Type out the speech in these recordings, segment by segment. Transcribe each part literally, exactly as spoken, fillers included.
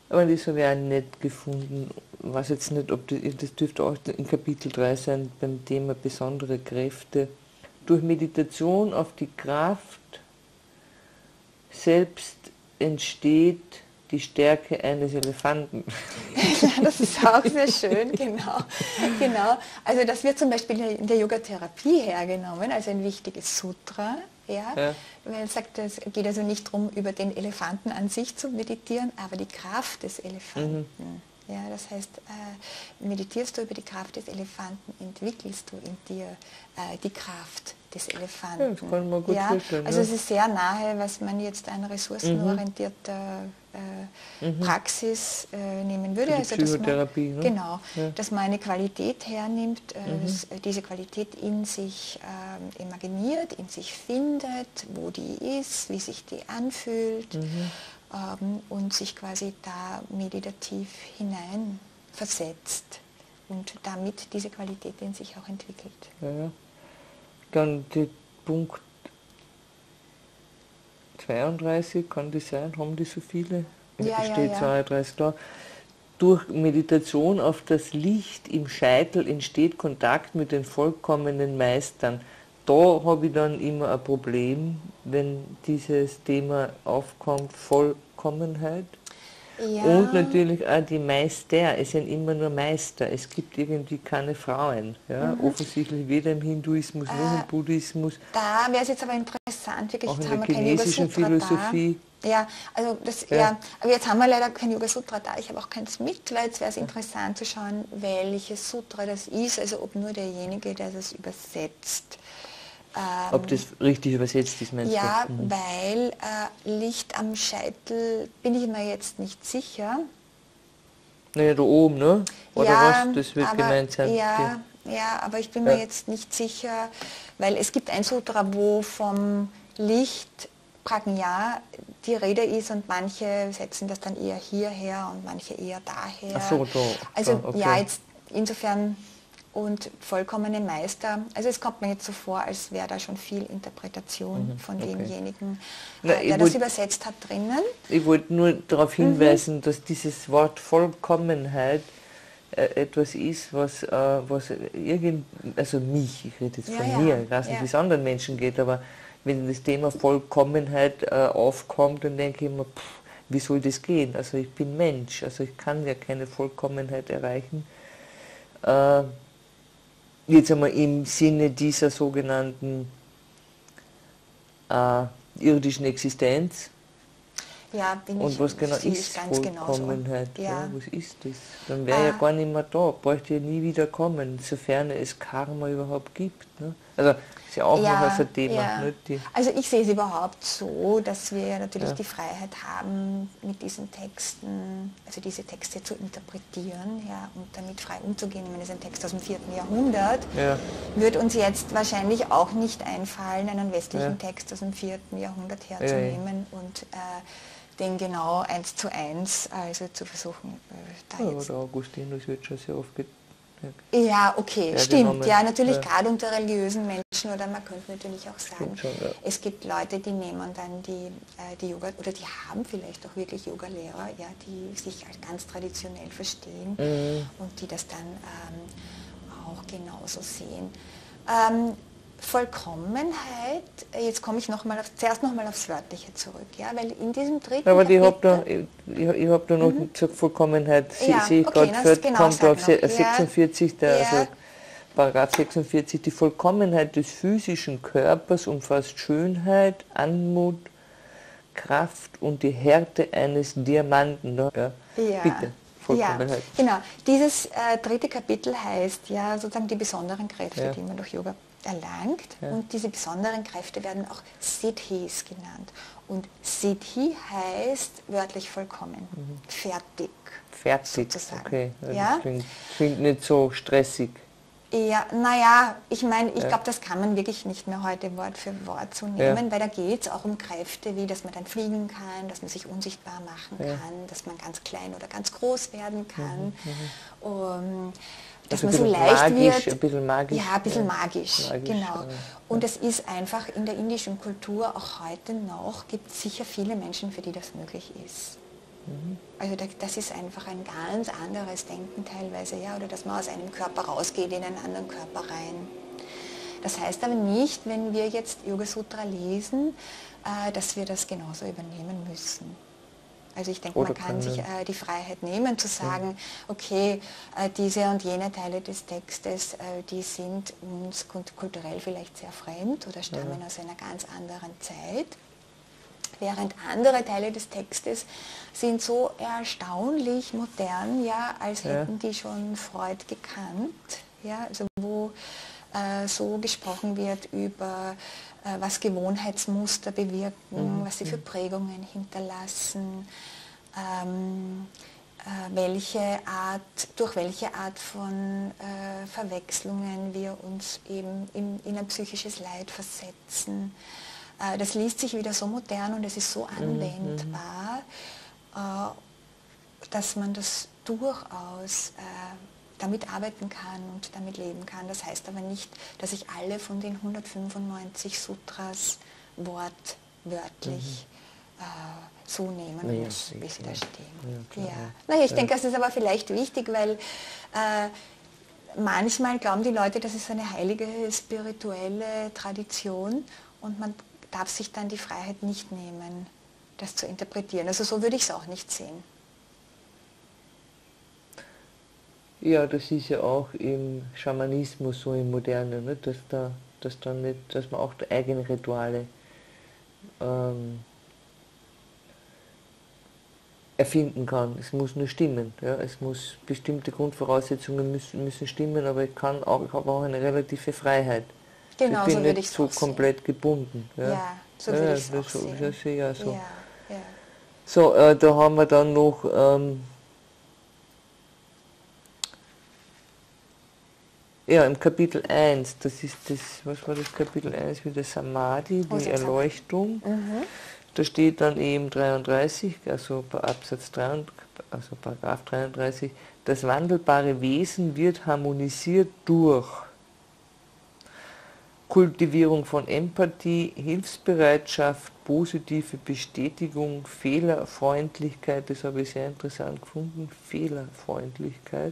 Aber das habe ich auch nicht gefunden. Ich weiß jetzt nicht, ob das, das dürfte auch in Kapitel drei sein, beim Thema besondere Kräfte. Durch Meditation auf die Kraft selbst entsteht die Stärke eines Elefanten. Ja, das ist auch sehr schön, genau. genau. Also das wird zum Beispiel in der Yogatherapie hergenommen, also ein wichtiges Sutra. Ja, ja. Weil es sagt, es geht also nicht darum, über den Elefanten an sich zu meditieren, aber die Kraft des Elefanten. Mhm. Ja, das heißt, äh, meditierst du über die Kraft des Elefanten, entwickelst du in dir äh, die Kraft des Elefanten. Ja, das kann man gut ja? vorstellen. Also ja. es ist sehr nahe, was man jetzt an ressourcenorientierter äh, mhm. Praxis äh, nehmen würde. Die also, dass Psychotherapie, man, ne? Genau, ja. dass man eine Qualität hernimmt, äh, mhm. dass, äh, diese Qualität in sich äh, imaginiert, in sich findet, wo die ist, wie sich die anfühlt. Mhm. und sich quasi da meditativ hineinversetzt und damit diese Qualität in sich auch entwickelt. Ja, ja. Dann der Punkt zweiunddreißig, kann das sein? Haben die so viele? Ja, steht ja, ja. zweiunddreißig da. Durch Meditation auf das Licht im Scheitel entsteht Kontakt mit den vollkommenen Meistern. Da habe ich dann immer ein Problem, wenn dieses Thema aufkommt, Vollkommenheit. Ja. Und natürlich auch die Meister, es sind immer nur Meister, es gibt irgendwie keine Frauen. Ja? Mhm. Offensichtlich weder im Hinduismus äh, noch im Buddhismus. Da wäre es jetzt aber interessant, wirklich, auch in jetzt der haben wir kein chinesischen Philosophie. Da. Ja, also das, ja. ja. aber jetzt haben wir leider kein Yoga Sutra da, ich habe auch keins mit, weil jetzt wäre es interessant zu schauen, welches Sutra das ist, also ob nur derjenige, der das übersetzt. Ähm, ob das richtig übersetzt ist, meinst ja, du? Ja, mhm. weil äh, Licht am Scheitel bin ich mir jetzt nicht sicher. Naja, da oben, ne? Oder ja, was? Das wird aber, gemeint sein. Ja, ja, aber ich bin ja. mir jetzt nicht sicher, weil es gibt ein Sutra, wo vom Licht Prajna die Rede ist und manche setzen das dann eher hierher und manche eher daher. Ach so, da. Also da, okay. ja, jetzt insofern und vollkommene Meister. Also es kommt mir jetzt so vor, als wäre da schon viel Interpretation mhm, von okay. demjenigen, Na, äh, der das wollt, übersetzt hat, drinnen. Ich wollte nur darauf hinweisen, mhm. dass dieses Wort Vollkommenheit äh, etwas ist, was, äh, was irgend, also mich, ich rede jetzt ja, von ja, mir, ich weiß nicht, ja. wie es anderen Menschen geht, aber wenn das Thema Vollkommenheit äh, aufkommt, dann denke ich immer, pff, wie soll das gehen? Also ich bin Mensch, also ich kann ja keine Vollkommenheit erreichen. Äh, Jetzt einmal im Sinne dieser sogenannten äh, irdischen Existenz. Ja, bin Und ich, was genau ist Vollkommenheit? Ja. Ja, was ist das? Dann wäre äh, ja gar nicht mehr da, bräuchte ja nie wieder kommen, sofern es Karma überhaupt gibt. Ne? Also ist ja auch ja, noch so ein Thema. Ja. Nicht? Die also ich sehe es überhaupt so, dass wir natürlich ja. die Freiheit haben, mit diesen Texten, also diese Texte zu interpretieren, ja, und damit frei umzugehen. Ich meine, das ist ein Text aus dem vierten Jahrhundert. Ja. Wird uns jetzt wahrscheinlich auch nicht einfallen, einen westlichen ja. Text aus dem vierten Jahrhundert herzunehmen ja, ja. und äh, den genau eins zu eins also zu versuchen, äh, da ja, jetzt... Der Augustinus wird schon sehr oft Ja, okay, stimmt. Genommen. Ja, natürlich ja. gerade unter religiösen Menschen, oder man könnte natürlich auch sagen, schon, ja. es gibt Leute, die nehmen dann die, äh, die Yoga, oder die haben vielleicht auch wirklich Yoga-Lehrer, ja, die sich als ganz traditionell verstehen mhm. und die das dann ähm, auch genauso sehen. Ähm, Vollkommenheit, jetzt komme ich noch mal auf, zuerst nochmal aufs Wörtliche zurück, ja, weil in diesem dritten Aber ich habe da, Kapitel- ich, ich hab da noch Mhm. zur Vollkommenheit, sie, Ja, sehe ich okay, gerade, das- genau, kommt sag auf noch. se- Ja. sechsundvierzig, der, Ja. also Paragraph sechsundvierzig, die Vollkommenheit des physischen Körpers umfasst Schönheit, Anmut, Kraft und die Härte eines Diamanten. Ne? Ja. Ja. Bitte, Vollkommenheit. Ja, genau. Dieses äh, dritte Kapitel heißt ja sozusagen die besonderen Kräfte, Ja. die man durch Yoga erlangt. Ja. Und diese besonderen Kräfte werden auch Siddhis genannt. Und Siddhi heißt wörtlich vollkommen, mhm. fertig. Fertig, sozusagen. okay. Ja, Ja? Das klingt, klingt nicht so stressig. Ja, naja, ich meine, ich Ja. glaube, das kann man wirklich nicht mehr heute Wort für Wort so nehmen, Ja. weil da geht es auch um Kräfte, wie dass man dann fliegen kann, dass man sich unsichtbar machen Ja. kann, dass man ganz klein oder ganz groß werden kann. Mhm, um, dass also man so ein bisschen leicht magisch, wird. ein bisschen magisch. Ja, ein bisschen ja. magisch, Magisch, genau. ja. Und es ist einfach in der indischen Kultur auch heute noch, gibt es sicher viele Menschen, für die das möglich ist. Mhm. Also das ist einfach ein ganz anderes Denken teilweise, ja, oder dass man aus einem Körper rausgeht in einen anderen Körper rein. Das heißt aber nicht, wenn wir jetzt Yoga Sutra lesen, äh, dass wir das genauso übernehmen müssen. Also ich denke, Oder man kann sich können. äh, die Freiheit nehmen, zu sagen, okay, äh, diese und jene Teile des Textes, äh, die sind uns kulturell vielleicht sehr fremd oder stammen Ja. aus einer ganz anderen Zeit. Während andere Teile des Textes sind so erstaunlich modern, ja, als Ja. hätten die schon Freud gekannt, ja, also wo äh, so gesprochen wird über äh, was Gewohnheitsmuster bewirken, Mhm. was sie für Prägungen hinterlassen, ähm, äh, welche Art, durch welche Art von äh, Verwechslungen wir uns eben in, in ein psychisches Leid versetzen. Das liest sich wieder so modern und es ist so anwendbar, äh, dass man das durchaus äh, damit arbeiten kann und damit leben kann. Das heißt aber nicht, dass ich alle von den hundertfünfundneunzig Sutras wortwörtlich mhm. äh, so nehmen naja, muss, wie sie da stehen. Ja, ja. Naja, ich ja. denke, das ist aber vielleicht wichtig, weil äh, manchmal glauben die Leute, das ist eine heilige spirituelle Tradition und man darf sich dann die Freiheit nicht nehmen, das zu interpretieren. Also so würde ich es auch nicht sehen. Ja, das ist ja auch im Schamanismus so im Modernen, ne? dass, da, dass, da nicht, dass man auch eigene Rituale ähm, erfinden kann. Es muss nur stimmen. Ja? Es muss bestimmte Grundvoraussetzungen müssen, müssen stimmen, aber ich kann auch, ich habe auch eine relative Freiheit. Genau, ich bin so würde nicht ich es so auch komplett sehen. gebunden. Ja, ja so ja, würde ich es das auch so, sehen. Das sehe ich auch so. Ja, ja. So, äh, da haben wir dann noch ähm, ja, im Kapitel eins, das ist das, was war das Kapitel eins mit der Samadhi, die oh, Erleuchtung. Mhm. Da steht dann eben dreiunddreißig, also Absatz drei, also Paragraph dreiunddreißig, das wandelbare Wesen wird harmonisiert durch Kultivierung von Empathie, Hilfsbereitschaft, positive Bestätigung, Fehlerfreundlichkeit, das habe ich sehr interessant gefunden, Fehlerfreundlichkeit.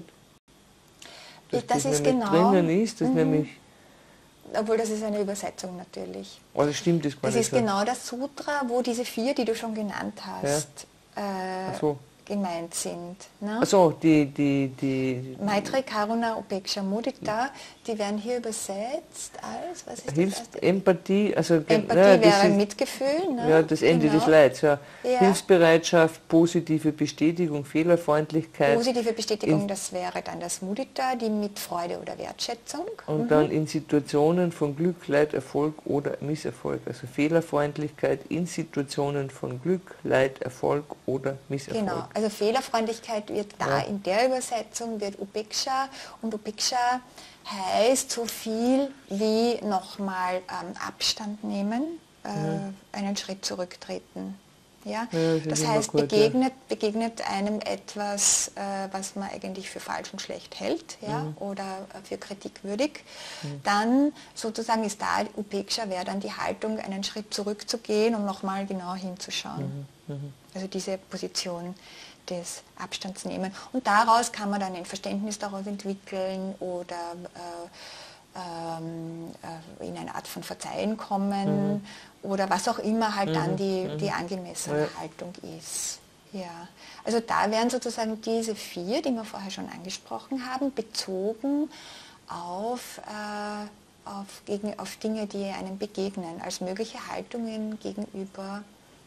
Dass das, das das ist nämlich genau, drinnen ist, das mhm. nämlich... Obwohl, das ist eine Übersetzung natürlich. Oh, das stimmt, das gar Das nicht ist so. genau das Sutra, wo diese vier, die du schon genannt hast, ja. äh, so. gemeint sind. Ne? Achso, die, die, die... Maitri, Karuna, Upeksha, Mudita, die werden hier übersetzt als, was ist Hilfs das? Empathie, also... Empathie ja, wäre ist, Mitgefühl. Ne? Ja, das Ende genau. des Leids, ja. ja. Hilfsbereitschaft, positive Bestätigung, Fehlerfreundlichkeit. Positive Bestätigung, in, das wäre dann das Mudita, die mit Freude oder Wertschätzung. Und mhm. dann in Situationen von Glück, Leid, Erfolg oder Misserfolg. Also Fehlerfreundlichkeit in Situationen von Glück, Leid, Erfolg oder Misserfolg. Genau, also Fehlerfreundlichkeit wird da ja. in der Übersetzung, wird Upeksha, und Upeksha heißt so viel wie nochmal ähm, Abstand nehmen, äh, mhm. einen Schritt zurücktreten. Ja? ja das, das heißt, gut, begegnet, ja. begegnet einem etwas, äh, was man eigentlich für falsch und schlecht hält, ja? mhm. oder äh, für kritikwürdig, mhm. dann sozusagen ist da Upeksha, wäre dann die Haltung, einen Schritt zurückzugehen und nochmal genau hinzuschauen. Mhm. Mhm. Also diese Position des Abstands nehmen. Und daraus kann man dann ein Verständnis daraus entwickeln oder äh, ähm, äh, in eine Art von Verzeihen kommen mhm. oder was auch immer halt mhm. dann die, die angemessene ja. Haltung ist. Ja. Also da wären sozusagen diese vier, die wir vorher schon angesprochen haben, bezogen auf, äh, auf, gegen, auf Dinge, die einem begegnen, als mögliche Haltungen gegenüber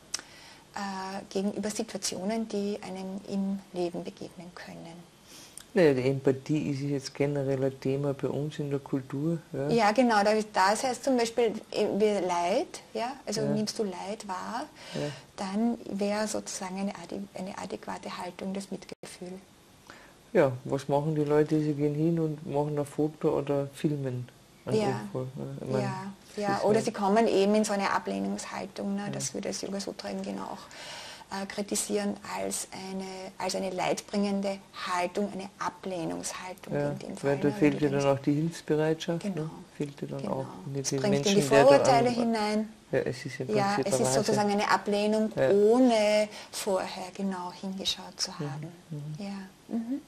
Äh, gegenüber Situationen, die einem im Leben begegnen können. Naja, die Empathie ist jetzt generell ein Thema bei uns in der Kultur. Ja, ja genau, das heißt zum Beispiel Leid, ja, also ja. nimmst du Leid wahr, ja. dann wäre sozusagen eine, eine adäquate Haltung das Mitgefühl. Ja, was machen die Leute? Sie gehen hin und machen ein Foto oder filmen. Ja, ich mein, ja, ja. oder sie kommen eben in so eine Ablehnungshaltung, ne? Das ja. würde das Yoga Sutra eben genau auch äh, kritisieren als eine, als eine leidbringende Haltung, eine Ablehnungshaltung Ja, in dem Fall. weil da ne? fehlt ja denkst, dann auch die Hilfsbereitschaft, genau, ne? Fehlt ja dann genau. auch. Es Den bringt Menschen, in die der da Vorurteile an, hinein. ja, es ist im Ja, Prinzip es ein ist Wahnsinn. sozusagen eine Ablehnung, Ja. ohne vorher genau hingeschaut zu haben. Mhm. Ja. Mhm.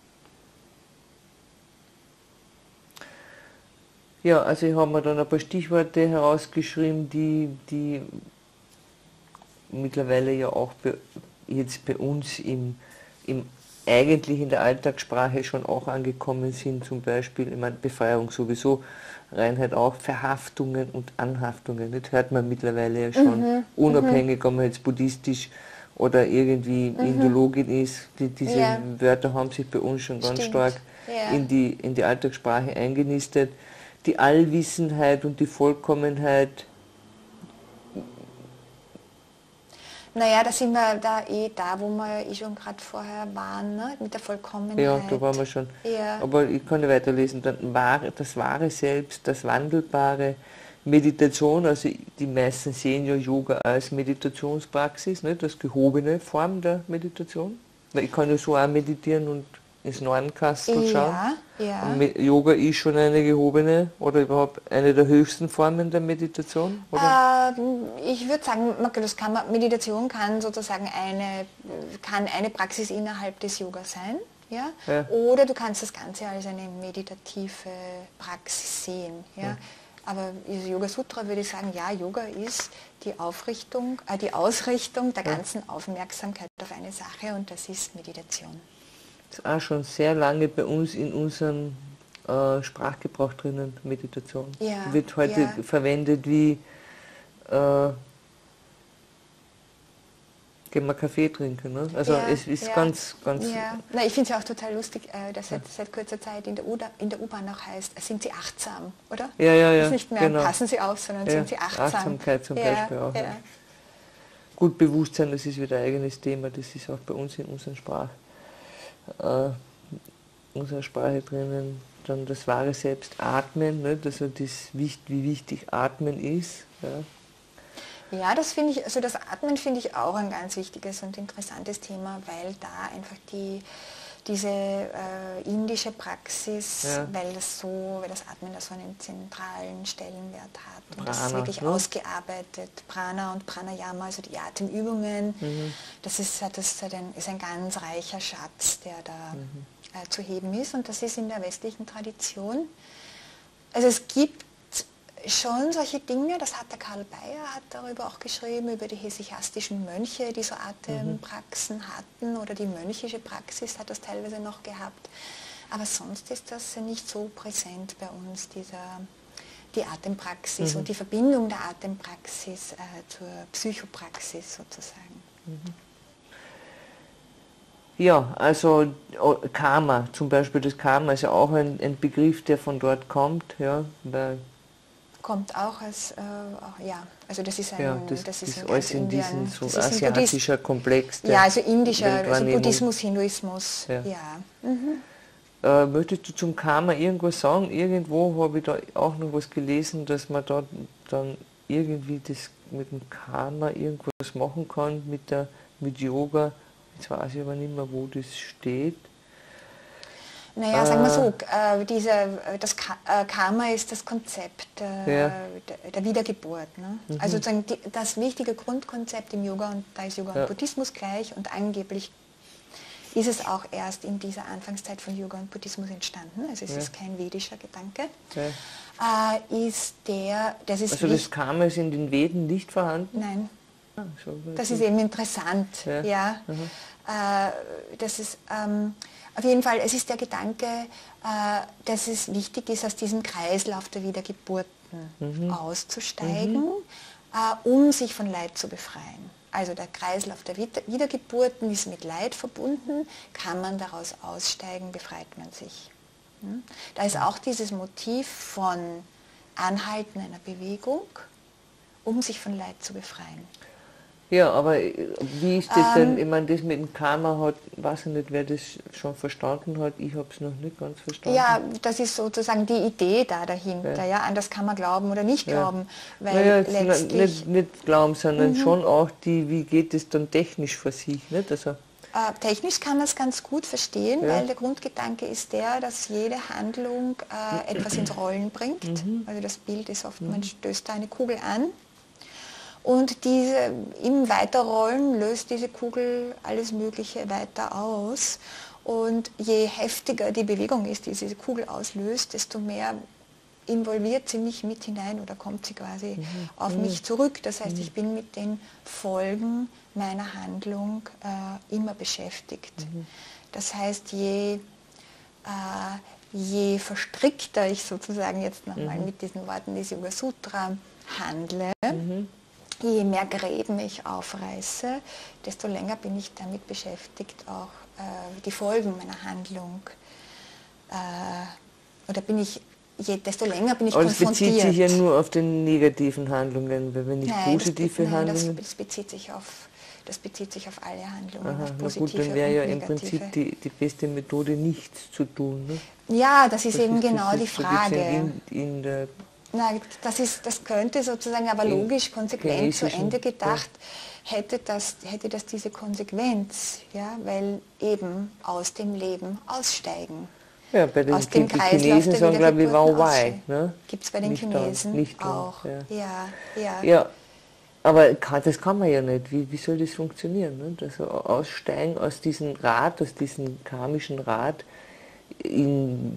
Ja, also ich habe mir dann ein paar Stichworte herausgeschrieben, die, die mittlerweile ja auch bei, jetzt bei uns im, im eigentlich in der Alltagssprache schon auch angekommen sind, zum Beispiel, ich meine, Befreiung sowieso, Reinheit auch, Verhaftungen und Anhaftungen, das hört man mittlerweile ja schon, Mhm. unabhängig, ob man jetzt buddhistisch oder irgendwie Mhm. Indologin ist, die, diese Ja. Wörter haben sich bei uns schon ganz Stimmt. stark Ja. in die, in die Alltagssprache eingenistet. Die Allwissenheit und die Vollkommenheit. Naja, da sind wir da eh da, wo wir ja eh schon gerade vorher waren, ne? Mit der Vollkommenheit. Ja, da waren wir schon. Ja. Aber ich kann nicht weiterlesen. Dann wahre, das wahre Selbst, das Wandelbare, Meditation, also die meisten sehen ja Yoga als Meditationspraxis, nicht? Das gehobene Form der Meditation. Weil ich kann ja so auch meditieren und ins Nornenkastel schauen. Ja, ja. Und Yoga ist schon eine gehobene oder überhaupt eine der höchsten Formen der Meditation? Oder? Ähm, ich würde sagen, das kann man, Meditation kann sozusagen eine, kann eine Praxis innerhalb des Yoga sein. Ja? Ja. Oder du kannst das Ganze als eine meditative Praxis sehen. Ja? Ja. Aber im Yoga Sutra würde ich sagen, ja, Yoga ist die Aufrichtung, äh, die Ausrichtung der Ja. ganzen Aufmerksamkeit auf eine Sache, und das ist Meditation. Das ist auch schon sehr lange bei uns in unserem äh, Sprachgebrauch drinnen, Meditation. Ja, Wird heute ja. verwendet wie äh, gehen wir Kaffee trinken. Ne? Also Ja, es ist ja, ganz, ganz... Ja. Na, ich finde es ja auch total lustig, äh, dass seit, seit kurzer Zeit in der U- in der U-Bahn auch heißt, sind Sie achtsam, oder? Ja, ja, ja. Das ist nicht mehr, genau. passen Sie auf, sondern Ja, sind Sie achtsam. Achtsamkeit zum ja, Beispiel auch. Ja. Ja. Gut, Bewusstsein, das ist wieder ein eigenes Thema, das ist auch bei uns in unserer Sprache, äh, unserer Sprache drinnen. Dann das wahre Selbst, Atmen, ne? Also das, wie wichtig Atmen ist. Ja. Ja, das finde ich, also das Atmen finde ich auch ein ganz wichtiges und interessantes Thema, weil da einfach die, diese äh, indische Praxis, Ja. weil das so, weil das Atmen da so einen zentralen Stellenwert hat und das ist Prana, wirklich ne? ausgearbeitet, Prana und Pranayama, also die Atemübungen, Mhm. das ist, das ist, ein, ist ein ganz reicher Schatz, der da Mhm. äh, zu heben ist, und das ist in der westlichen Tradition. Also es gibt schon solche Dinge, das hat der Karl Bayer hat darüber auch geschrieben, über die hesychastischen Mönche, die so Atempraxen mhm. hatten, oder die mönchische Praxis hat das teilweise noch gehabt. Aber sonst ist das nicht so präsent bei uns, dieser, die Atempraxis mhm. und die Verbindung der Atempraxis äh, zur Psychopraxis sozusagen. Mhm. Ja, also Karma, zum Beispiel das Karma ist ja auch ein, ein Begriff, der von dort kommt, ja, weil kommt auch als, äh, auch, ja, also das ist ein, ja, das, das ist das in alles ganz in Indien, diesem so das ist asiatischer Komplex der ja, also indischer, also Weltwahrnehmung. Buddhismus, Hinduismus, ja. ja. Mhm. Äh, möchtest du zum Karma irgendwas sagen? Irgendwo habe ich da auch noch was gelesen, dass man da dann irgendwie das mit dem Karma irgendwas machen kann, mit, der, mit Yoga. Jetzt weiß ich aber nicht mehr, wo das steht. Naja, äh, sagen wir so, äh, diese, das Karma ist das Konzept äh, ja. der, der Wiedergeburt. Ne? Mhm. Also sozusagen die, das wichtige Grundkonzept im Yoga, und da ist Yoga ja. und Buddhismus gleich, und angeblich ist es auch erst in dieser Anfangszeit von Yoga und Buddhismus entstanden, also es ja. ist kein vedischer Gedanke, ja. äh, ist der, das ist... Also das Karma ist in den Veden nicht vorhanden? Nein. Ah, das ist eben interessant, ja. ja. Äh, das ist... Ähm, Auf jeden Fall, es ist der Gedanke, äh, dass es wichtig ist, aus diesem Kreislauf der Wiedergeburten mhm. auszusteigen, mhm. äh, um sich von Leid zu befreien. Also der Kreislauf der Wiedergeburten ist mit Leid verbunden, kann man daraus aussteigen, befreit man sich. Hm? Da ist auch dieses Motiv von Anhalten einer Bewegung, um sich von Leid zu befreien. Ja, aber wie ist das Ähm, denn? Ich meine, das mit dem Karma hat, weiß ich nicht, wer das schon verstanden hat. Ich habe es noch nicht ganz verstanden. Ja, das ist sozusagen die Idee da dahinter. Ja. Ja, an das kann man glauben oder nicht Ja. glauben, weil Naja, jetzt letztlich nicht, nicht glauben, sondern Mhm. schon auch die, wie geht es dann technisch für sich, nicht? Also, äh, technisch kann man es ganz gut verstehen, Ja. weil der Grundgedanke ist der, dass jede Handlung äh, etwas ins Rollen bringt. Mhm. Also das Bild ist oft, man stößt da eine Kugel an und diese, im Weiterrollen löst diese Kugel alles Mögliche weiter aus. Und je heftiger die Bewegung ist, die diese Kugel auslöst, desto mehr involviert sie mich mit hinein oder kommt sie quasi Mhm. auf Mhm. mich zurück. Das heißt, ich bin mit den Folgen meiner Handlung äh, immer beschäftigt. Mhm. Das heißt, je, äh, je verstrickter ich sozusagen jetzt nochmal Mhm. mit diesen Worten des Yoga Sutra handle, Mhm. je mehr Gräben ich aufreiße, desto länger bin ich damit beschäftigt, auch äh, die Folgen meiner Handlung, äh, oder bin ich, je, desto länger bin ich Aber das konfrontiert. bezieht sich ja nur auf die negativen Handlungen, weil wenn ich Nein, positive das, nein Handlungen... das, das, bezieht sich auf, das bezieht sich auf alle Handlungen, Aha, auf na gut, positive dann wäre ja und im negative. Prinzip die, die beste Methode, nichts zu tun. Ne? Ja, das ist Das eben ist, genau das die ist so ein bisschen Frage. in, in der Na, das, ist, das könnte sozusagen aber in logisch, konsequent zu chinesischen- Ende gedacht, hätte das, hätte das diese Konsequenz, ja, weil eben aus dem Leben aussteigen. Ja, bei den Aus dem die Kreislauf Chinesen der sagen, glaube ich, Wiedergeburten Wow Wai. aussteigen. Ne? Gibt es bei den Nicht Chinesen dann, nicht dann, auch. Ja. Ja, ja. Ja, aber kann, das kann man ja nicht. Wie, wie soll das funktionieren? Ne? Also aussteigen aus diesem Rad, aus diesem karmischen Rad, in,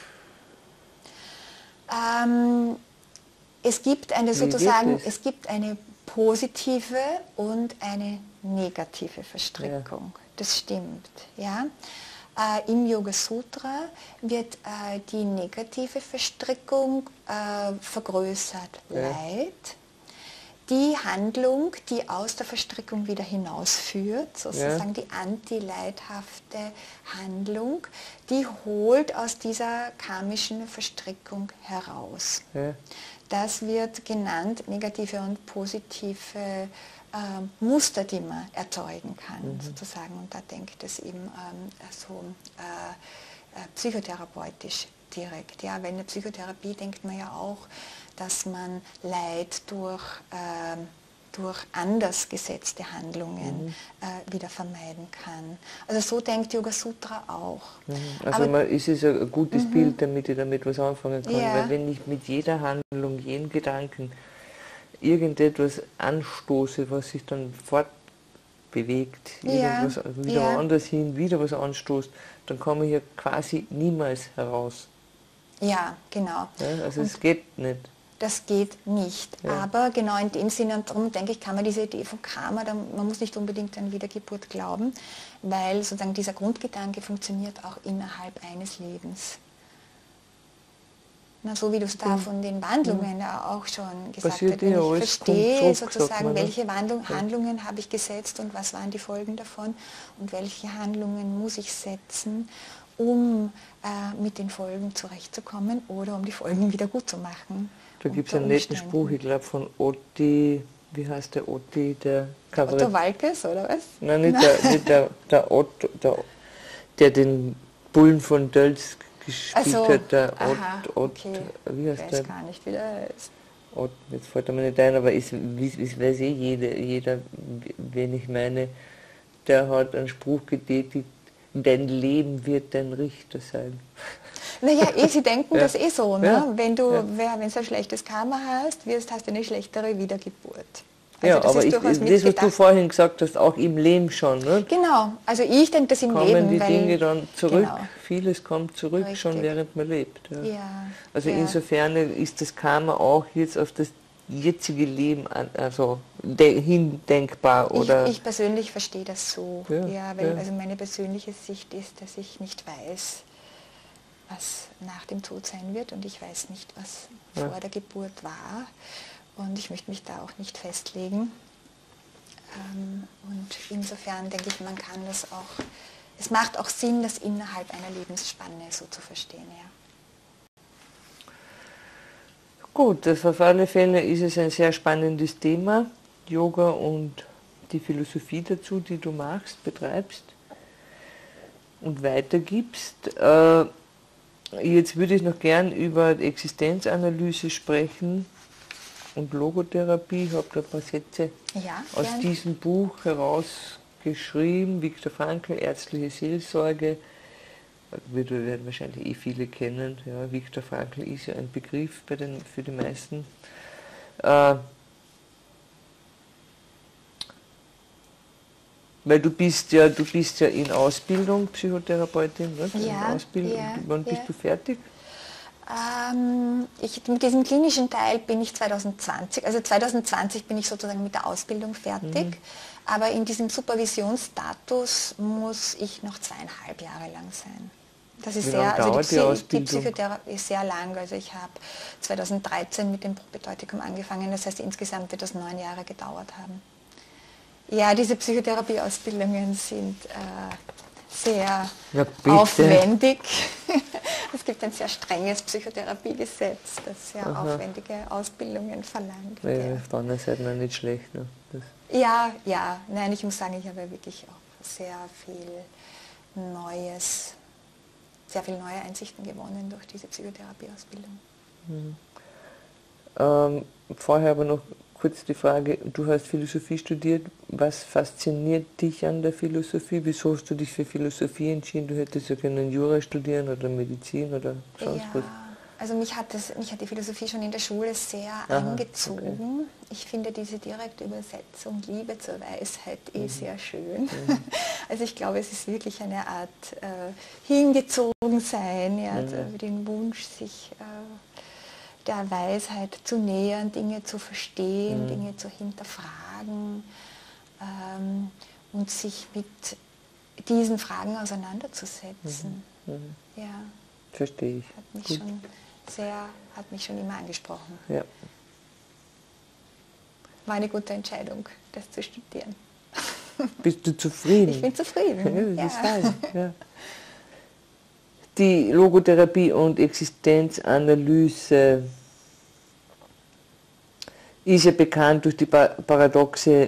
Ähm, es gibt eine Wie wird sozusagen, das? es gibt eine positive und eine negative Verstrickung. Das stimmt. Ja? Äh, Im Yoga Sutra wird äh, die negative Verstrickung äh, vergrößert. Ja. Leid. Die Handlung, die aus der Verstrickung wieder hinausführt, sozusagen Ja. die antileidhafte Handlung, die holt aus dieser karmischen Verstrickung heraus. ja, Das wird genannt negative und positive äh, Muster, die man erzeugen kann, sozusagen. Und da denkt es eben ähm, so äh, äh, psychotherapeutisch direkt. Ja, weil in der Psychotherapie denkt man ja auch, dass man Leid durch, äh, durch anders gesetzte Handlungen Mhm. äh, wieder vermeiden kann. Also so denkt Yoga Sutra auch. Mhm. Also Aber- man, es ist ein gutes Bild, damit ich damit was anfangen kann, Ja. weil wenn ich mit jeder Handlung, jedem Gedanken irgendetwas anstoße, was sich dann fortbewegt, Ja, irgendwas wieder ja. woanders hin, wieder was anstoßt, dann komme ich ja quasi niemals heraus. Ja, genau. Ja? Also Und es geht nicht. das geht nicht. Ja. Aber genau in dem Sinne, und darum denke ich, kann man diese Idee von Karma, da, man muss nicht unbedingt an Wiedergeburt glauben, weil sozusagen dieser Grundgedanke funktioniert auch innerhalb eines Lebens. Na, so wie du es da von den Wandlungen ja auch schon gesagt Passiert hast, wenn ja ich alles, verstehe kommt zurück, sagt sozusagen, man, ne? welche Wandlung, Handlungen habe ich gesetzt und was waren die Folgen davon und welche Handlungen muss ich setzen, um äh, mit den Folgen zurechtzukommen oder um die Folgen wieder gut zu machen. Da gibt es unter einen netten Umständen. Spruch, ich glaube von Otti, wie heißt der Otti, der Kabarett... Otto Walkes, oder was? Nein, nicht der, nicht der, der Otto, der, der den Bullen von Dölz gespielt Ach so, hat, der aha, Ott, Ott, okay. wie Ich heißt weiß der? gar nicht, wie der heißt. Ott, jetzt fällt er mir nicht ein, aber es weiß eh jeder, jeder, wen ich meine, der hat einen Spruch getätigt, dein Leben wird dein Richter sein. Naja, eh, sie denken Ja. das eh so. Ne? Ja. Wenn du, Ja. wer- wenn du ein schlechtes Karma hast, wirst, hast du eine schlechtere Wiedergeburt. Also Ja, das aber ist ich, durchaus das, was du mitgedacht. vorhin gesagt hast, auch im Leben schon, ne? Genau, also ich denke das im kommen Leben. die weil, Dinge dann zurück, Genau. vieles kommt zurück, schon Richtig. während man lebt. Ja. Ja, Also ja. insofern ist das Karma auch jetzt auf das jetzige Leben an, also de, hindenkbar, oder? Ich, ich persönlich verstehe das so. Ja, Ja, weil ja. Also meine persönliche Sicht ist, dass ich nicht weiß, was nach dem Tod sein wird und ich weiß nicht, was Ja. vor der Geburt war und ich möchte mich da auch nicht festlegen. Ähm, Und insofern denke ich, man kann das auch, es macht auch Sinn, das innerhalb einer Lebensspanne so zu verstehen. Ja. Gut, das auf alle Fälle ist es ein sehr spannendes Thema, Yoga und die Philosophie dazu, die du machst, betreibst und weitergibst. Äh, jetzt würde ich noch gern über Existenzanalyse sprechen und Logotherapie. Ich habe da ein paar Sätze ja, aus gern. diesem Buch herausgeschrieben. Viktor Frankl, ärztliche Seelsorge. Wir werden wahrscheinlich eh viele kennen. Ja, Viktor Frankl ist ja ein Begriff bei den, für die meisten. Äh, weil du bist ja, du bist ja in Ausbildung, Psychotherapeutin, ne? Ja, in Ausbildung. ja, Wann ja. bist du fertig? Ähm, ich, mit diesem klinischen Teil bin ich zwanzig zwanzig, also zwanzig zwanzig bin ich sozusagen mit der Ausbildung fertig, mhm. aber in diesem Supervisionsstatus muss ich noch zweieinhalb Jahre lang sein. Das ist Wie sehr, lange also dauert die, die Psy Ausbildung? die Psychotherapie ist sehr lang, also ich habe zwanzig dreizehn mit dem Propedeutikum angefangen, das heißt insgesamt wird das neun Jahre gedauert haben. Ja, diese Psychotherapieausbildungen sind äh, sehr ja, aufwendig. Es gibt ein sehr strenges Psychotherapiegesetz, das sehr Aha. aufwendige Ausbildungen verlangt. Ja, ja. Auf der anderen Seite noch nicht schlecht. Ne? Das ja, ja, nein, ich muss sagen, ich habe wirklich auch sehr viel Neues, sehr viele neue Einsichten gewonnen durch diese Psychotherapieausbildung. Mhm. Ähm, vorher aber noch kurz die Frage, du hast Philosophie studiert, was fasziniert dich an der Philosophie? Wieso hast du dich für Philosophie entschieden? Du hättest ja können Jura studieren oder Medizin oder sonst ja, was. Also mich hat, das, mich hat die Philosophie schon in der Schule sehr Aha, angezogen. Okay. Ich finde diese direkte Übersetzung Liebe zur Weisheit eh mhm. sehr schön. Mhm. Also ich glaube, es ist wirklich eine Art äh, Hingezogensein, ja, mhm. den Wunsch, sich äh, der Weisheit zu nähern, Dinge zu verstehen, mhm. Dinge zu hinterfragen ähm, und sich mit diesen Fragen auseinanderzusetzen. Mhm. Mhm. Ja. Verstehe ich. Hat mich, schon sehr, hat mich schon immer angesprochen. Ja. War eine gute Entscheidung, das zu studieren. Bist du zufrieden? Ich bin zufrieden. Ja, das ja. ist ja. Die Logotherapie und Existenzanalyse ist ja bekannt durch die paradoxe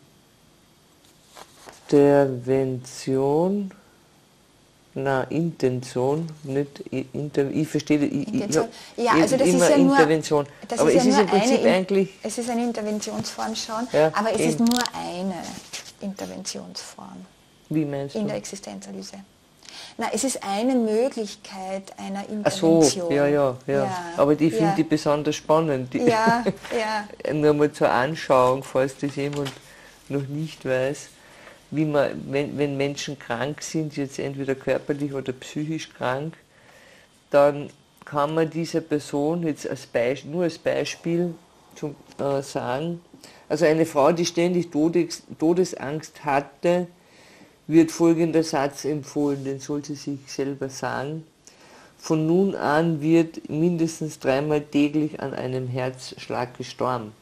Intervention, na Intention, nicht Inter, ich verstehe, ich, Intention. Ich, ja, also das immer ist ja nur, Intervention, das aber ist es ja ist nur im Prinzip eine, eigentlich... Es ist eine Interventionsform schon, ja, aber es eben. ist nur eine Interventionsform. Wie meinst du? In der Existenzanalyse. Na, es ist eine Möglichkeit einer Ach Intervention. so, ja, ja, ja. ja. Aber die finde ja. ich besonders spannend. Die ja, ja. Nur mal zur Anschauung, falls das jemand noch nicht weiß, wie man, wenn, wenn Menschen krank sind, jetzt entweder körperlich oder psychisch krank, dann kann man dieser Person jetzt als Beispiel, nur als Beispiel zum, äh, sagen, also eine Frau, die ständig Todes, Todesangst hatte, wird folgender Satz empfohlen, den soll sie sich selber sagen. Von nun an wird mindestens dreimal täglich an einem Herzschlag gestorben.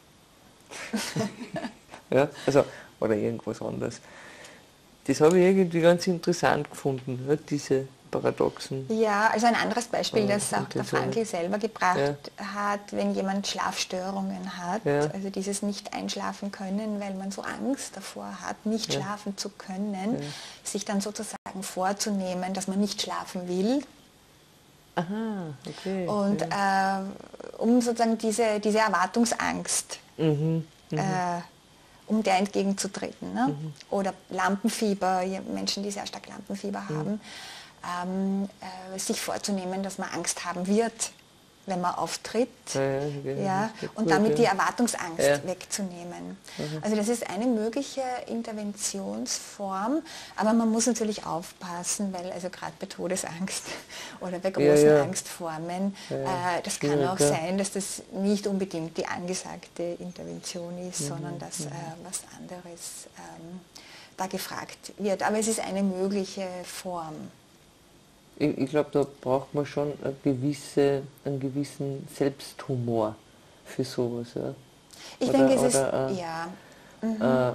Ja, also, oder irgendwas anderes. Das habe ich irgendwie ganz interessant gefunden, ja, diese Paradoxen. Ja, also ein anderes Beispiel, das auch der so. Frankl selber gebracht ja. hat, wenn jemand Schlafstörungen hat, ja. also dieses nicht einschlafen können, weil man so Angst davor hat, nicht ja. schlafen zu können, ja. sich dann sozusagen vorzunehmen, dass man nicht schlafen will. Aha, okay. Und ja. äh, um sozusagen diese, diese Erwartungsangst mhm. Mhm. Äh, um der entgegenzutreten. Ne? Mhm. Oder Lampenfieber, Menschen, die sehr stark Lampenfieber mhm. haben, ähm, äh, sich vorzunehmen, dass man Angst haben wird, wenn man auftritt, ja, ja, ja, ja, und gut, damit ja. die Erwartungsangst ja. wegzunehmen. Mhm. Also das ist eine mögliche Interventionsform, aber man muss natürlich aufpassen, weil also gerade bei Todesangst oder bei großen ja, ja. Angstformen, ja, äh, das kann ja, auch klar. sein, dass das nicht unbedingt die angesagte Intervention ist, mhm. sondern dass mhm. äh, was anderes ähm, da gefragt wird. Aber es ist eine mögliche Form. Ich, ich glaube, da braucht man schon eine gewisse, einen gewissen Selbsthumor für sowas. Ja. Ich oder, denke, es oder, ist, äh, ja. Mhm. Äh,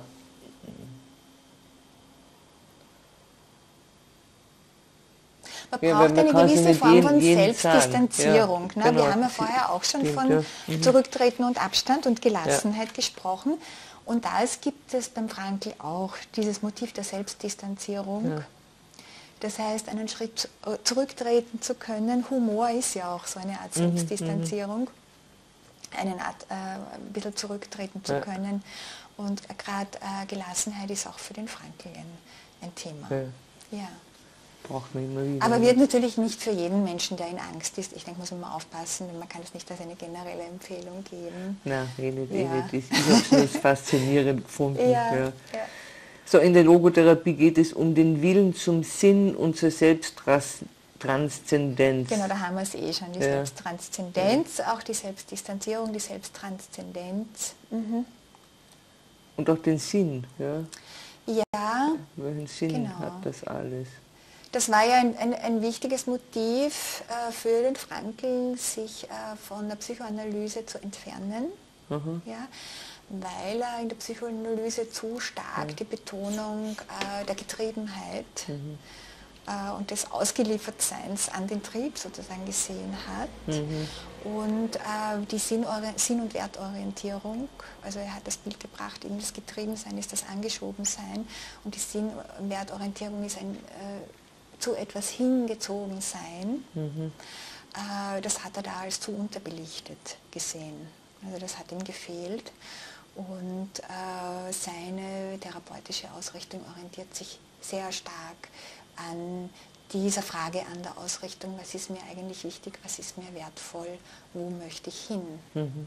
Man ja, braucht man eine gewisse Form jeden, von jeden Selbstdistanzierung. Ja, ne? genau. Wir haben ja vorher auch schon Stimmt, von ja. mhm. Zurücktreten und Abstand und Gelassenheit ja. gesprochen. Und da es gibt es beim Frankl auch dieses Motiv der Selbstdistanzierung. Ja. Das heißt, einen Schritt zurücktreten zu können. Humor ist ja auch so eine Art Selbstdistanzierung. Mhm. Eine Art, äh, ein bisschen zurücktreten zu ja. können. Und gerade äh, Gelassenheit ist auch für den Frankl ein, ein Thema. Ja. Ja. Braucht man immer wieder. Aber wird natürlich nicht für jeden Menschen, der in Angst ist. Ich denke, muss man mal aufpassen, denn man kann es nicht als eine generelle Empfehlung geben. Nein, eh nicht, eh ja. nicht. Ich habe es faszinierend gefunden. Ja, ja. Ja. So, in der Logotherapie geht es um den Willen zum Sinn und zur Selbsttranszendenz. Genau, da haben wir es eh schon, die ja. Selbsttranszendenz, auch die Selbstdistanzierung, die Selbsttranszendenz. Mhm. Und auch den Sinn. Ja. Ja, welchen Sinn genau. hat das alles? Das war ja ein, ein, ein wichtiges Motiv äh, für den Frankl, sich äh, von der Psychoanalyse zu entfernen, mhm. ja, weil er in der Psychoanalyse zu stark ja. die Betonung äh, der Getriebenheit mhm. äh, und des Ausgeliefertseins an den Trieb sozusagen gesehen hat. Mhm. Und äh, die Sinn-, Sinn und Wertorientierung, also er hat das Bild gebracht, eben das Getriebensein ist das Angeschobensein und die Sinn- und Wertorientierung ist ein äh, zu etwas hingezogen sein, mhm. äh, das hat er da als zu unterbelichtet gesehen. Also das hat ihm gefehlt und äh, seine therapeutische Ausrichtung orientiert sich sehr stark an dieser Frage, an der Ausrichtung, was ist mir eigentlich wichtig, was ist mir wertvoll, wo möchte ich hin. Mhm.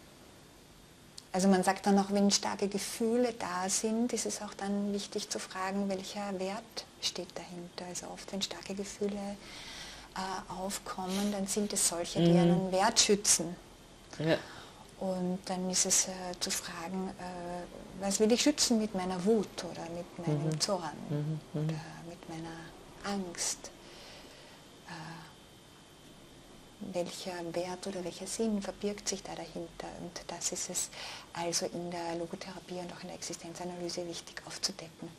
Also man sagt dann auch, wenn starke Gefühle da sind, ist es auch dann wichtig zu fragen, welcher Wert steht dahinter. Also oft, wenn starke Gefühle äh, aufkommen, dann sind es solche, die mhm. einen Wert schützen. Ja. Und dann ist es äh, zu fragen, äh, was will ich schützen mit meiner Wut oder mit meinem mhm. Zorn mhm. oder mit meiner Angst. Welcher Wert oder welcher Sinn verbirgt sich da dahinter? Und das ist es also in der Logotherapie und auch in der Existenzanalyse wichtig aufzudecken.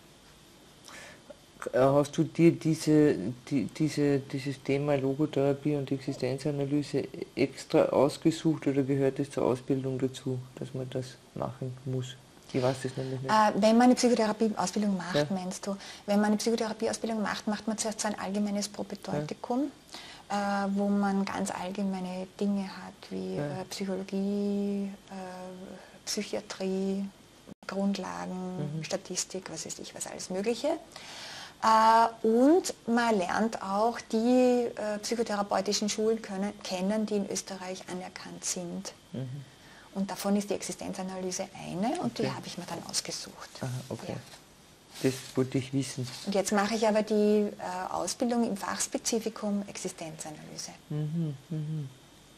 Hast du dir diese, die, diese, dieses Thema Logotherapie und Existenzanalyse extra ausgesucht oder gehört es zur Ausbildung dazu, dass man das machen muss? Ich weiß das nämlich nicht. Äh, wenn man eine Psychotherapieausbildung macht, ja. meinst du, wenn man eine Psychotherapieausbildung macht, macht man zuerst so ein allgemeines Propedeutikum. Ja. Äh, wo man ganz allgemeine Dinge hat, wie ja. äh, Psychologie, äh, Psychiatrie, Grundlagen, mhm. Statistik, was weiß ich, was alles Mögliche. Äh, und man lernt auch die äh, psychotherapeutischen Schulen können, kennen, die in Österreich anerkannt sind. Mhm. Und davon ist die Existenzanalyse eine und okay. die habe ich mir dann ausgesucht. Aha, okay. Ja. Das wollte ich wissen. Und jetzt mache ich aber die äh, Ausbildung im Fachspezifikum Existenzanalyse. Mhm, mhm.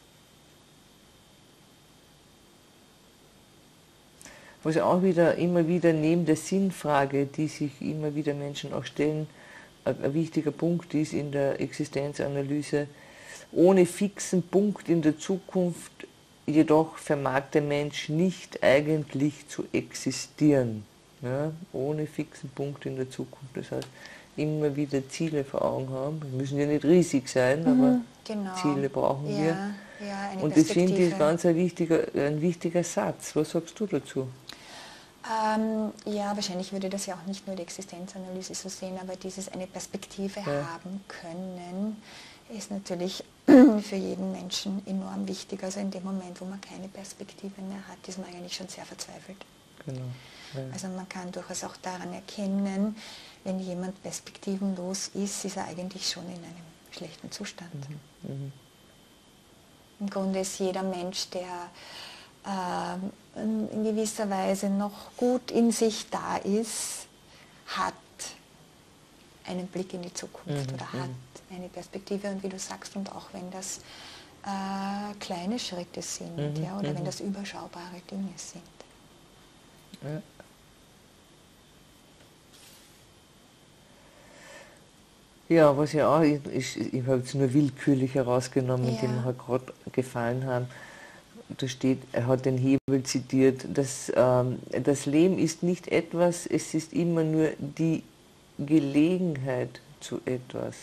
Was auch wieder immer wieder neben der Sinnfrage, die sich immer wieder Menschen auch stellen, ein, ein wichtiger Punkt ist in der Existenzanalyse, ohne fixen Punkt in der Zukunft jedoch vermag der Mensch nicht eigentlich zu existieren. Ja, ohne fixen Punkt in der Zukunft. Das heißt, immer wieder Ziele vor Augen haben. Die müssen ja nicht riesig sein, mhm, aber genau. Ziele brauchen ja, wir. Ja, eine und das finde ich ganz ein wichtiger, ein wichtiger Satz. Was sagst du dazu? Ähm, ja, wahrscheinlich würde das ja auch nicht nur die Existenzanalyse so sehen, aber dieses eine Perspektive ja. haben können, ist natürlich für jeden Menschen enorm wichtig. Also in dem Moment, wo man keine Perspektive mehr hat, ist man eigentlich schon sehr verzweifelt. Genau. Ja. Also man kann durchaus auch daran erkennen, wenn jemand perspektivenlos ist, ist er eigentlich schon in einem schlechten Zustand. Mhm. Mhm. Im Grunde ist jeder Mensch, der äh, in gewisser Weise noch gut in sich da ist, hat einen Blick in die Zukunft mhm. oder hat eine Perspektive. Und wie du sagst, und auch wenn das äh, kleine Schritte sind mhm. ja, oder mhm. wenn das überschaubare Dinge sind. Ja. Ja, was ja auch, ich, ich, ich habe es nur willkürlich herausgenommen, ja. die mir halt gerade gefallen haben. Da steht, er hat den Hebel zitiert, dass ähm, das Leben ist nicht etwas, es ist immer nur die Gelegenheit zu etwas.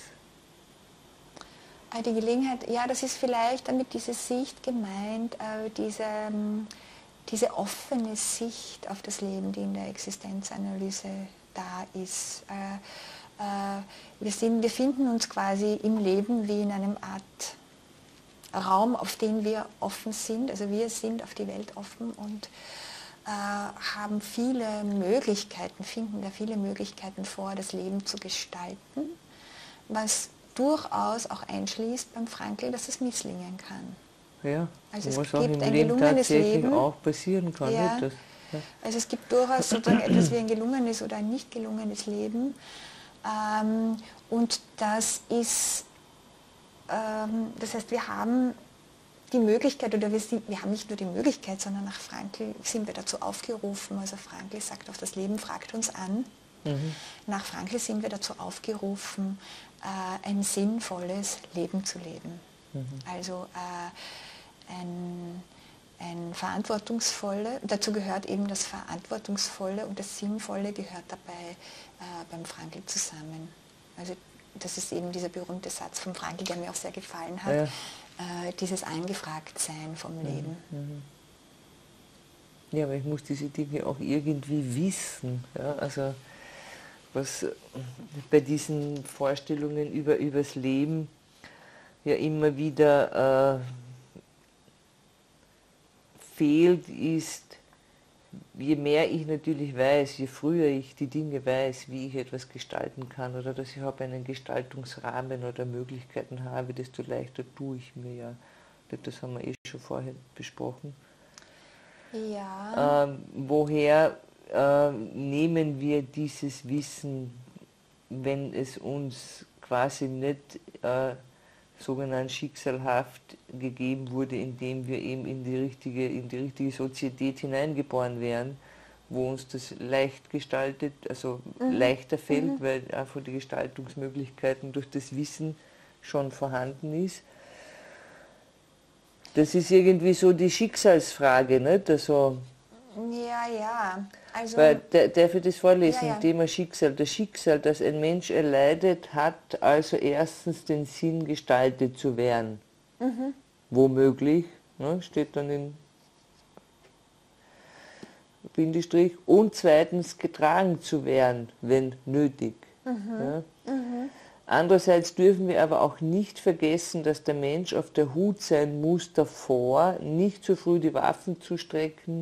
Die Gelegenheit, ja, das ist vielleicht damit diese Sicht gemeint, äh, diese, diese offene Sicht auf das Leben, die in der Existenzanalyse da ist. Äh, äh, wir, sind, wir finden uns quasi im Leben wie in einem Art Raum, auf den wir offen sind. Also wir sind auf die Welt offen und äh, haben viele Möglichkeiten, finden da viele Möglichkeiten vor, das Leben zu gestalten, was durchaus auch einschließt beim Frankl, dass es misslingen kann. Ja, also es was gibt auch im ein Leben gelungenes tatsächlich Leben. auch passieren kann. Ja. Nicht? Das, ja. Also es gibt durchaus sozusagen etwas wie ein gelungenes oder ein nicht gelungenes Leben. Ähm, und das ist, ähm, das heißt, wir haben die Möglichkeit, oder wir, sind, wir haben nicht nur die Möglichkeit, sondern nach Frankl sind wir dazu aufgerufen, also Frankl sagt auch, das Leben fragt uns an. Mhm. Nach Frankl sind wir dazu aufgerufen, äh, ein sinnvolles Leben zu leben. Mhm. Also äh, ein, ein verantwortungsvolle, dazu gehört eben das Verantwortungsvolle und das Sinnvolle gehört dabei äh, beim Frankl zusammen. Also das ist eben dieser berühmte Satz von Frankl, der mir auch sehr gefallen hat, ja. äh, dieses Angefragtsein vom Leben. Mhm. Ja, aber ich muss diese Dinge auch irgendwie wissen. Ja? Also was bei diesen Vorstellungen über übers Leben ja immer wieder äh, fehlt, ist, je mehr ich natürlich weiß, je früher ich die Dinge weiß, wie ich etwas gestalten kann oder dass ich auch einen Gestaltungsrahmen oder Möglichkeiten habe, desto leichter tue ich mir ja. Das haben wir eh schon vorher besprochen. Ja. Ähm, woher äh, nehmen wir dieses Wissen, wenn es uns quasi nicht äh, sogenannt schicksalhaft gegeben wurde, indem wir eben in die richtige, in die richtige Sozietät hineingeboren werden, wo uns das leicht gestaltet, also mhm. leichter fällt, mhm. weil einfach die Gestaltungsmöglichkeiten durch das Wissen schon vorhanden ist. Das ist irgendwie so die Schicksalsfrage, nicht? Also, ja, ja. Also, weil, der, darf ich das vorlesen? Ja, ja. Thema Schicksal. Das Schicksal, das ein Mensch erleidet, hat also erstens den Sinn, gestaltet zu werden. Mhm. Womöglich, ne, steht dann in Bindestrich. Und zweitens getragen zu werden, wenn nötig. Mhm. Ja. Mhm. Andererseits dürfen wir aber auch nicht vergessen, dass der Mensch auf der Hut sein muss davor, nicht zu früh die Waffen zu strecken,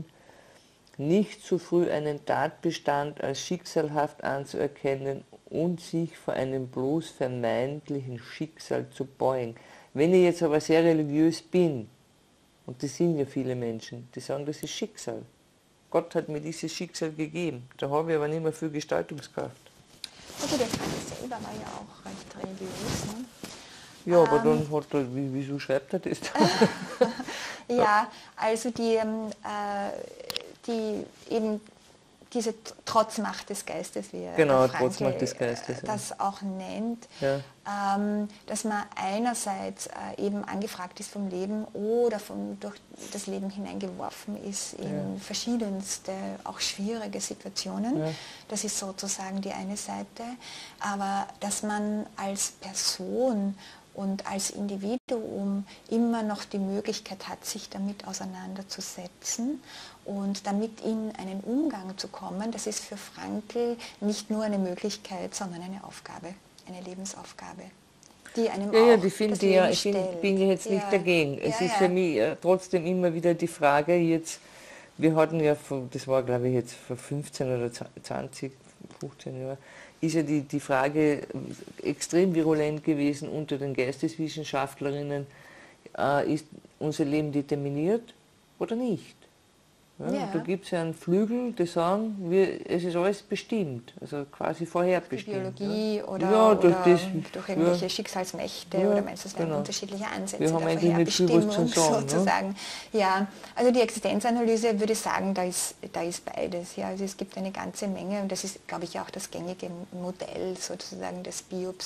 nicht zu früh einen Tatbestand als schicksalhaft anzuerkennen und sich vor einem bloß vermeintlichen Schicksal zu beugen. Wenn ich jetzt aber sehr religiös bin, und das sind ja viele Menschen, die sagen, das ist Schicksal. Gott hat mir dieses Schicksal gegeben, da habe ich aber nicht mehr viel Gestaltungskraft. Also der Kant selber war ja auch recht religiös. Ne? Ja, aber ähm, dann hat er, wieso schreibt er das dann? Ja, also die, äh, die eben diese Trotzmacht des Geistes, wie genau, Frankl Trotzmacht des Geistes, das ja. auch nennt, ja. ähm, dass man einerseits äh, eben angefragt ist vom Leben oder vom, durch das Leben hineingeworfen ist in ja. verschiedenste, auch schwierige Situationen. Ja. Das ist sozusagen die eine Seite. Aber dass man als Person und als Individuum immer noch die Möglichkeit hat, sich damit auseinanderzusetzen und damit in einen Umgang zu kommen, das ist für Frankl nicht nur eine Möglichkeit, sondern eine Aufgabe, eine Lebensaufgabe, die einem ja, auch ja, die finde ich ja, ich find, bin ich jetzt ja. nicht dagegen. Es ja, ist ja. für mich äh, trotzdem immer wieder die Frage jetzt, wir hatten ja, das war glaube ich jetzt vor fünfzehn oder zwanzig, fünfzehn Jahren, ist ja die, die Frage extrem virulent gewesen unter den Geisteswissenschaftlerinnen, äh, ist unser Leben determiniert oder nicht? Ja, ja. Da gibt es ja einen Flügel, die sagen, wir, es ist alles bestimmt, also quasi vorherbestimmt. Biologie ja. oder, ja, durch, oder das, durch irgendwelche ja. Schicksalsmächte ja, oder meinst du, es wären genau. unterschiedliche Ansätze wir haben der Vorherbestimmung sozusagen. Ne? Ja, also die Existenzanalyse würde sagen, da ist, da ist beides. Ja. Also es gibt eine ganze Menge und das ist, glaube ich, auch das gängige Modell, sozusagen das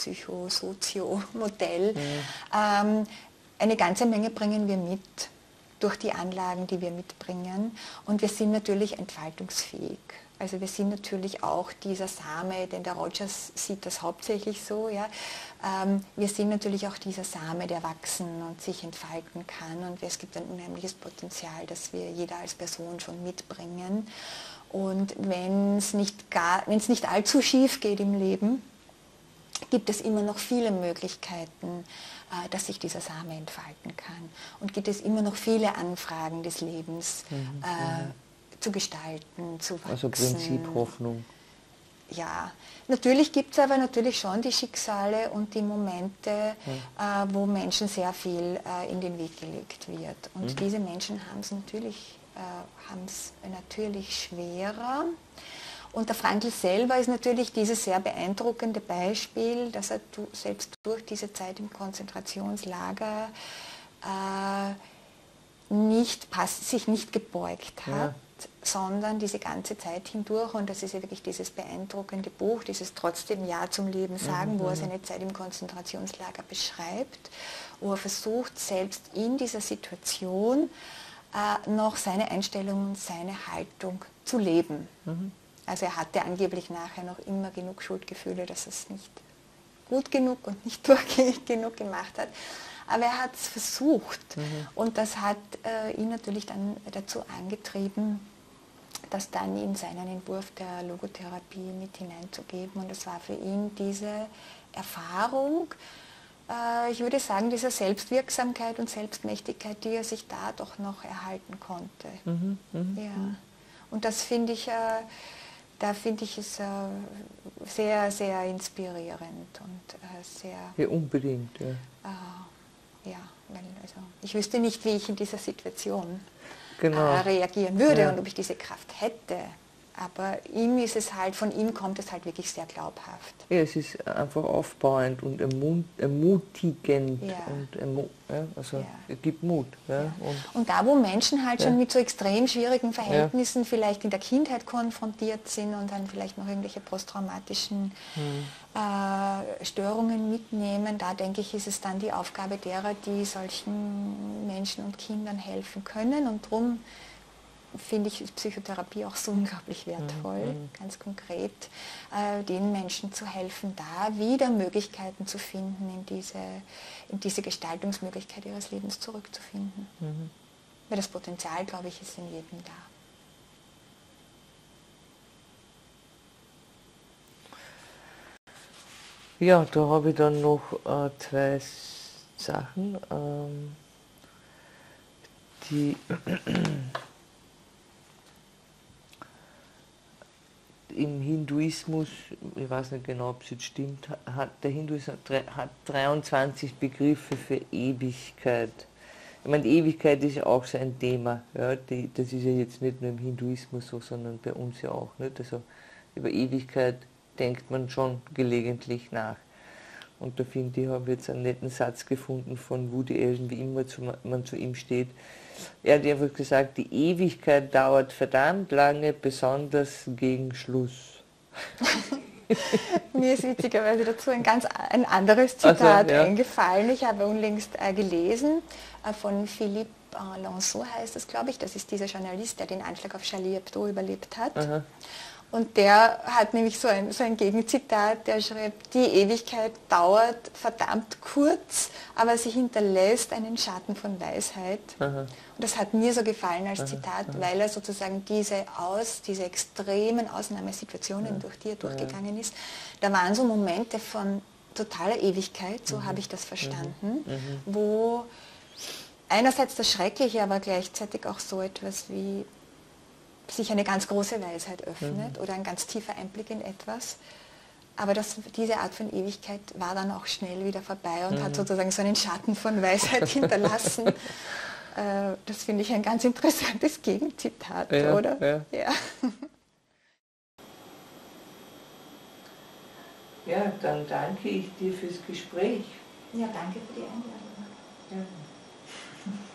Biopsycho-Sozio-Modell. Mhm. Ähm, eine ganze Menge bringen wir mit durch die Anlagen, die wir mitbringen. Und wir sind natürlich entfaltungsfähig. Also wir sind natürlich auch dieser Same, denn der Rogers sieht das hauptsächlich so, ja. Ähm, wir sind natürlich auch dieser Same, der wachsen und sich entfalten kann, und es gibt ein unheimliches Potenzial, das wir jeder als Person schon mitbringen. Und wenn es nicht gar, wenn es nicht allzu schief geht im Leben, gibt es immer noch viele Möglichkeiten, äh, dass sich dieser Same entfalten kann. Und gibt es immer noch viele Anfragen des Lebens mhm, äh, zu gestalten, zu wachsen. Also Prinzip Hoffnung. Ja, natürlich gibt es aber natürlich schon die Schicksale und die Momente, ja. äh, wo Menschen sehr viel äh, in den Weg gelegt wird. Und mhm. diese Menschen haben es natürlich, äh, haben's natürlich schwerer. Und der Frankl selber ist natürlich dieses sehr beeindruckende Beispiel, dass er selbst durch diese Zeit im Konzentrationslager äh, nicht, sich nicht gebeugt hat, ja. sondern diese ganze Zeit hindurch, und das ist ja wirklich dieses beeindruckende Buch, dieses Trotzdem Ja zum Leben sagen, mhm. wo er seine Zeit im Konzentrationslager beschreibt, wo er versucht, selbst in dieser Situation äh, noch seine Einstellung und seine Haltung zu leben. Mhm. Also er hatte angeblich nachher noch immer genug Schuldgefühle, dass er es nicht gut genug und nicht durchgängig genug gemacht hat. Aber er hat es versucht. Mhm. Und das hat äh, ihn natürlich dann dazu angetrieben, das dann in seinen Entwurf der Logotherapie mit hineinzugeben. Und es war für ihn diese Erfahrung, äh, ich würde sagen, dieser Selbstwirksamkeit und Selbstmächtigkeit, die er sich da doch noch erhalten konnte. Mhm. Mhm. Ja. Und das finde ich... Äh, Da finde ich es äh, sehr, sehr inspirierend und äh, sehr... Ja, unbedingt, ja. Äh, ja, weil, also, ich wüsste nicht, wie ich in dieser Situation genau. äh, reagieren würde ja. und ob ich diese Kraft hätte. Aber ihm ist es halt, von ihm kommt es halt wirklich sehr glaubhaft. Ja, es ist einfach aufbauend und ermutigend ja. und ermu ja, also ja. es gibt Mut. Ja, ja. Und, und da, wo Menschen halt ja. schon mit so extrem schwierigen Verhältnissen ja. vielleicht in der Kindheit konfrontiert sind und dann vielleicht noch irgendwelche posttraumatischen hm. äh, Störungen mitnehmen, da denke ich, ist es dann die Aufgabe derer, die solchen Menschen und Kindern helfen können, und darum finde ich Psychotherapie auch so unglaublich wertvoll, mhm. ganz konkret, äh, den Menschen zu helfen, da wieder Möglichkeiten zu finden, in diese, in diese Gestaltungsmöglichkeit ihres Lebens zurückzufinden. Mhm. Weil das Potenzial, glaube ich, ist in jedem da. Ja, da habe ich dann noch äh, zwei Sachen, ähm, die im Hinduismus, ich weiß nicht genau, ob es jetzt stimmt, hat der Hinduismus hat dreiundzwanzig Begriffe für Ewigkeit. Ich meine, Ewigkeit ist ja auch so ein Thema. Ja, die, das ist ja jetzt nicht nur im Hinduismus so, sondern bei uns ja auch. Nicht? Also über Ewigkeit denkt man schon gelegentlich nach. Und da finde ich, habe ich jetzt einen netten Satz gefunden von Woody Allen, wie immer zu, man zu ihm steht. Er hat einfach gesagt, die Ewigkeit dauert verdammt lange, besonders gegen Schluss. Mir ist witzigerweise dazu ein ganz ein anderes Zitat also, ja. eingefallen. Ich habe unlängst äh, gelesen, äh, von Philippe äh, Lanceau heißt das, glaube ich. Das ist dieser Journalist, der den Anschlag auf Charlie Hebdo überlebt hat. Aha. Und der hat nämlich so ein, so ein Gegenzitat, der schreibt, die Ewigkeit dauert verdammt kurz, aber sie hinterlässt einen Schatten von Weisheit. Aha. Und das hat mir so gefallen als aha, Zitat, aha. weil er sozusagen diese, aus, diese extremen Ausnahmesituationen, ja. durch die er durchgegangen ist, da waren so Momente von totaler Ewigkeit, so mhm. habe ich das verstanden, mhm. wo einerseits das Schreckliche, aber gleichzeitig auch so etwas wie sich eine ganz große Weisheit öffnet mhm. oder ein ganz tiefer Einblick in etwas. Aber das, diese Art von Ewigkeit war dann auch schnell wieder vorbei und mhm. hat sozusagen so einen Schatten von Weisheit hinterlassen. äh, das finde ich ein ganz interessantes Gegenzitat, ja, oder? Ja. Ja. Ja, dann danke ich dir fürs Gespräch. Ja, danke für die Einladung. Ja.